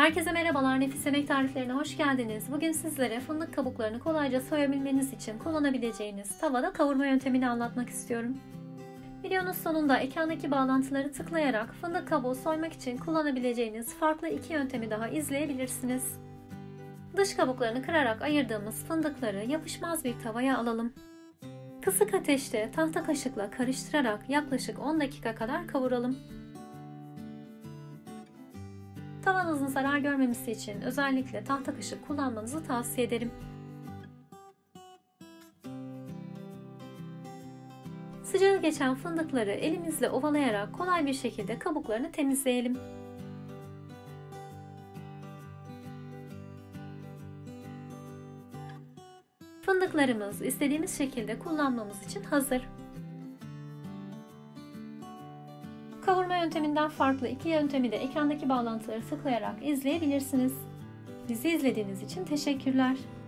Herkese merhabalar, Nefis Yemek Tariflerine hoş geldiniz. Bugün sizlere fındık kabuklarını kolayca soyabilmeniz için kullanabileceğiniz tavada kavurma yöntemini anlatmak istiyorum. Videonun sonunda ekrandaki bağlantıları tıklayarak fındık kabuğu soymak için kullanabileceğiniz farklı iki yöntemi daha izleyebilirsiniz. Dış kabuklarını kırarak ayırdığımız fındıkları yapışmaz bir tavaya alalım. Kısık ateşte tahta kaşıkla karıştırarak yaklaşık 10 dakika kadar kavuralım. Tavanızın zarar görmemesi için özellikle tahta kaşık kullanmanızı tavsiye ederim. Sıcağı geçen fındıkları elimizle ovalayarak kolay bir şekilde kabuklarını temizleyelim. Fındıklarımız istediğimiz şekilde kullanmamız için hazır. Kavurma yönteminden farklı iki yöntemi de ekrandaki bağlantıları tıklayarak izleyebilirsiniz. Bizi izlediğiniz için teşekkürler.